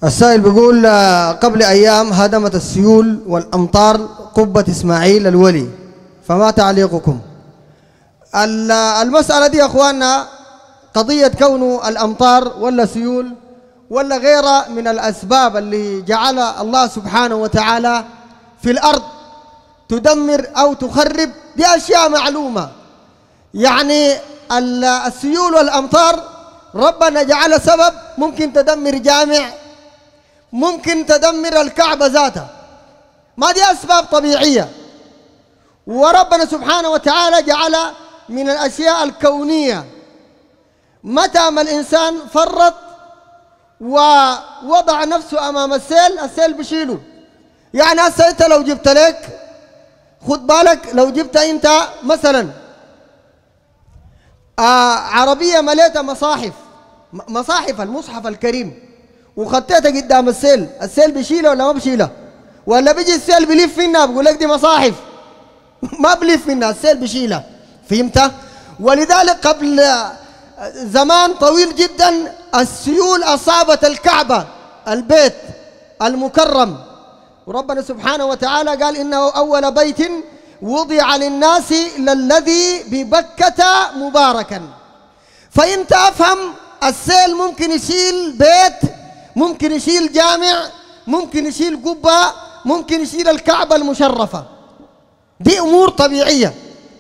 السائل بيقول قبل أيام هدمت السيول والأمطار قبة إسماعيل الولي، فما تعليقكم؟ المسألة دي يا أخواننا قضية كون الأمطار ولا سيول ولا غيرها من الأسباب اللي جعل الله سبحانه وتعالى في الأرض تدمر أو تخرب، دي أشياء معلومة. يعني السيول والأمطار ربنا جعل سبب، ممكن تدمر جامع، ممكن تدمر الكعبة ذاتها، ما دي أسباب طبيعية. وربنا سبحانه وتعالى جعل من الأشياء الكونية متى ما الإنسان فرط ووضع نفسه أمام السيل بيشيله. يعني هسه أنت لو جبت لك، خد بالك، لو جبت أنت مثلا عربية مليتها مصاحف المصحف الكريم وخطيتها قدام السيل بيشيلها ولا ما بيشيلها؟ ولا بيجي السيل بيلف منها بقول لك دي مصاحف ما بلف منها، السيل بيشيلها. فهمت؟ ولذلك قبل زمان طويل جدا السيول أصابت الكعبة البيت المكرم، وربنا سبحانه وتعالى قال إنه أول بيت وضع للناس للذي ببكة مباركا. فأنت أفهم السيل ممكن يشيل بيت، ممكن يشيل جامع، ممكن يشيل قبة، ممكن يشيل الكعبة المشرفة، دي أمور طبيعية.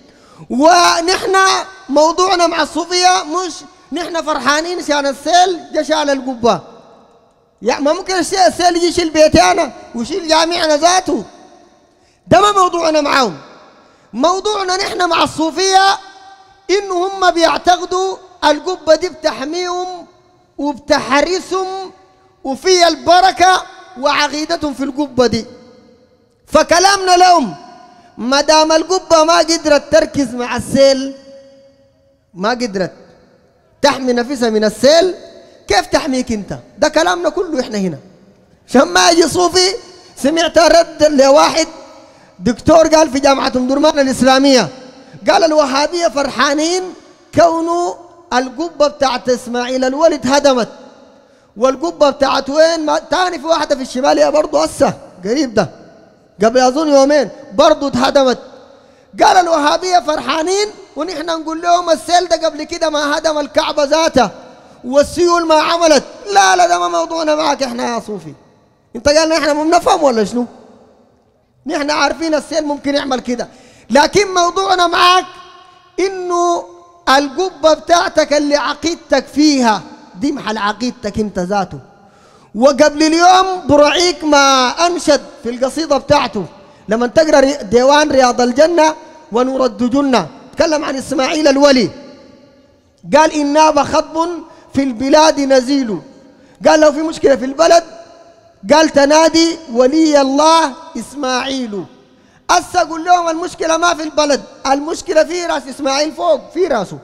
ونحن موضوعنا مع الصوفية مش نحن فرحانين شان السيل جا شال القبة، يعني ما ممكن السيل يجي يشيل بيتي أنا ويشيل جامعنا ذاته، ده ما موضوعنا معهم. موضوعنا نحن مع الصوفية إنه هم بيعتقدوا القبة دي بتحميهم وبتحرسهم وفي البركة وعقيدتهم في القبة دي. فكلامنا لهم ما دام القبة ما قدرت تركز مع السيل، ما قدرت تحمي نفسها من السيل، كيف تحميك انت؟ ده كلامنا كله احنا هنا. عشان ما يجي صوفي سمعت رد لواحد دكتور قال في جامعة ام درمان الإسلامية، قال الوهابية فرحانين كونه القبة بتاعت إسماعيل الولي هدمت، والقبة بتاعت وين تاني في واحدة في الشمالية برضه هسه قريب ده قبل أظن يومين برضه اتهدمت. قال الوهابية فرحانين ونحن نقول لهم السيل ده قبل كده ما هدم الكعبة ذاتها والسيول ما عملت. لا ده ما موضوعنا معك احنا يا صوفي. انت قالنا احنا ما بنفهم ولا شنو؟ نحن عارفين السيل ممكن يعمل كده، لكن موضوعنا معك انه القبة بتاعتك اللي عقيدتك فيها دي محل عقيدتك انت ذاته. وقبل اليوم برعيك ما انشد في القصيدة بتاعته لما تقرا ديوان رياض الجنة ونور الدجنة تكلم عن إسماعيل الولي، قال إن ناب خطب في البلاد نزيل، قال لو في مشكلة في البلد قال تنادي ولي الله إسماعيل. هسه أقول لهم المشكلة ما في البلد، المشكلة في راس إسماعيل فوق في راسه.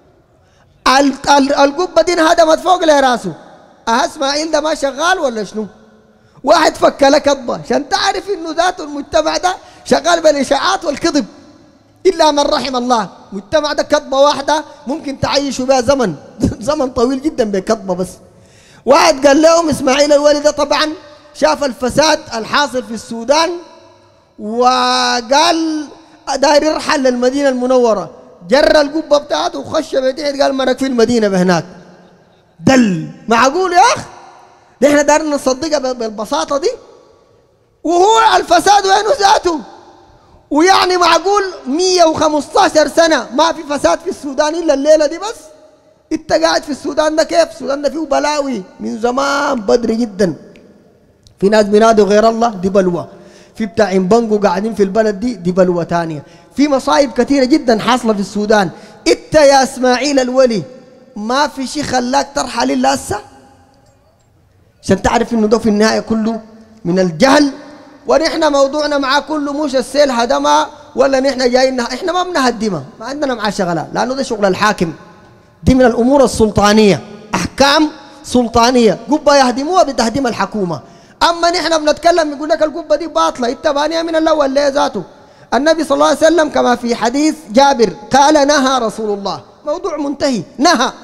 القبة دي انهدمت فوق لراسه، إسماعيل ده ما شغال ولا شنو؟ واحد فك لك كبة عشان تعرف إنه ذاته المجتمع ده شغال بالإشاعات والكذب، إلا من رحم الله. مجتمع ده كذبة واحدة ممكن تعيشوا بها زمن طويل جدا بكذبة بس. واحد قال لهم إسماعيل الولي ده طبعا شاف الفساد الحاصل في السودان وقال داير يرحل للمدينة المنورة، جر القبة بتاعته وخش بيتعد قال مرك في المدينة بهناك. دل معقول يا أخ؟ نحن دارنا نصدقها بالبساطة دي؟ وهو الفساد وينه ذاته؟ ويعني معقول 115 سنة ما في فساد في السودان إلا الليلة دي بس؟ انت قاعد في السودان ده كيف؟ السودان ده فيه بلاوي من زمان بدري جدا. في ناس بينادوا غير الله دي بلوى، في بتاع بنجو قاعدين في البلد دي بلوى تانية، في مصايب كثيرة جدا حاصلة في السودان. انت يا اسماعيل الولي ما في شيء خلاك ترحل الا هسه؟ عشان تعرف انه ده في النهاية كله من الجهل. ونحن موضوعنا مع كله مش السيل هدمها ولا نحن جايين، احنا ما بنهدمها، ما عندنا معاه شغلة، لانه ده شغل الحاكم، دي من الامور السلطانية، احكام سلطانية. قبة يهدموها بتهديم الحكومة. اما نحن بنتكلم يقول لك القبة دي باطلة، انت بانيها من الاول ليه ذاته؟ النبي صلى الله عليه وسلم كما في حديث جابر قال نهى رسول الله، موضوع منتهي، نهى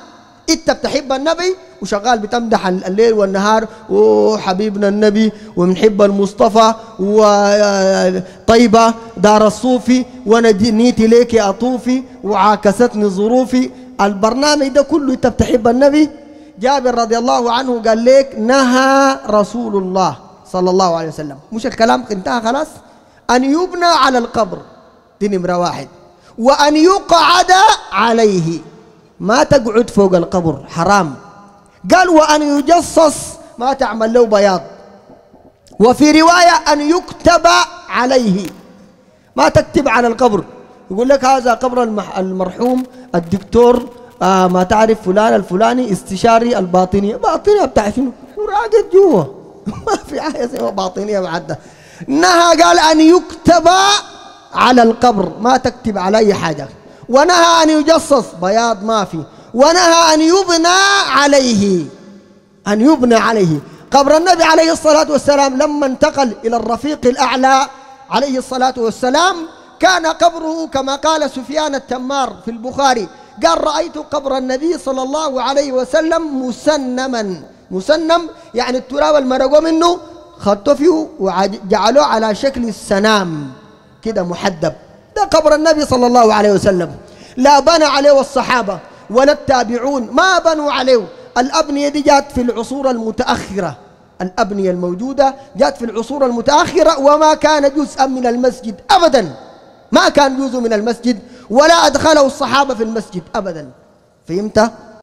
انت بتحب النبي وشغال بتمدح الليل والنهار، وحبيبنا النبي وبنحب المصطفى وطيبة دار الصوفي وانا نيتي ليك اطوفي وعاكستني ظروفي. البرنامج ده كله انت بتحب النبي. جابر رضي الله عنه قال لك نهى رسول الله صلى الله عليه وسلم، مش الكلام انتهى خلاص، أن يبنى على القبر، دي نمرة واحد، وأن يقعد عليه، ما تقعد فوق القبر حرام. قال وأن يجصص، ما تعمل له بياض. وفي رواية أن يكتب عليه، ما تكتب على القبر، يقول لك هذا قبر المرحوم الدكتور ما تعرف فلان الفلاني استشاري الباطنية. باطنية بتاع شنو؟ راقد جوا ما في حاجة اسمها باطنية بعد. نهى قال أن يكتب على القبر، ما تكتب على أي حاجة. ونهى أن يجصص، بياض ما في. ونهى أن يبنى عليه، أن يبنى عليه. قبر النبي عليه الصلاة والسلام لما انتقل إلى الرفيق الأعلى عليه الصلاة والسلام كان قبره كما قال سفيان التمار في البخاري، قال رأيت قبر النبي صلى الله عليه وسلم مسنما. مسنم يعني التراب المرقوا منه خطوا فيه وجعلوه على شكل السنام كده محدب. ده قبر النبي صلى الله عليه وسلم. لا بنى عليه الصحابة ولا التابعون، ما بنوا عليه. الأبنية دي جات في العصور المتأخرة، الأبنية الموجودة جات في العصور المتأخرة، وما كان جزءا من المسجد أبدا، ما كان جزء من المسجد ولا أدخله الصحابة في المسجد أبدا. فهمت؟